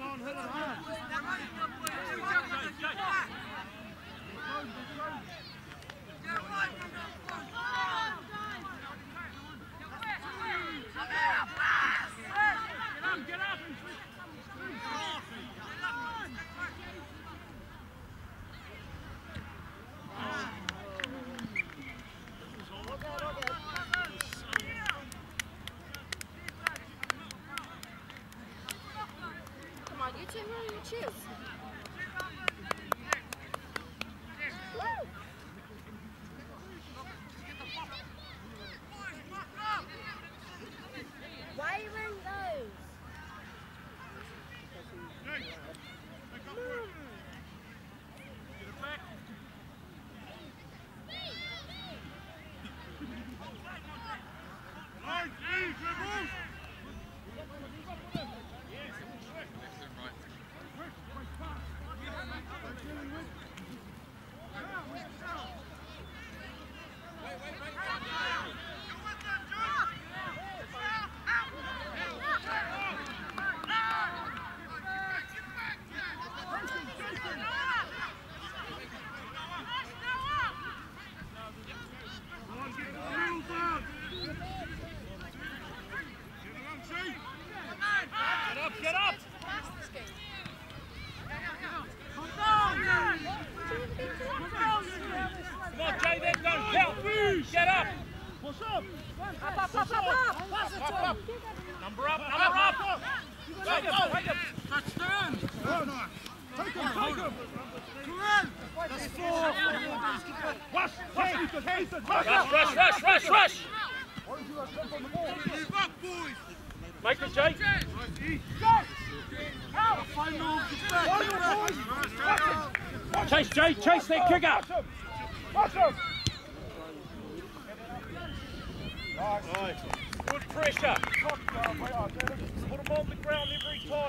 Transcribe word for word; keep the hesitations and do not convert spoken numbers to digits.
Cheers. Why are you wearing those? Get up! Come on, Jay, then go. Help! Get up! Push up! Up, up, up, up, up! Pass it to him! Number up, number up! Take him, take him! Touchdown! Take him, take him! Corinne! That's four! Rush! Rush! Rush, rush, rush, rush, rush! Move up, boys! Make it, Jay! Chase, Jay, chase that kicker! Watch him! Good pressure! Put them on the ground every time.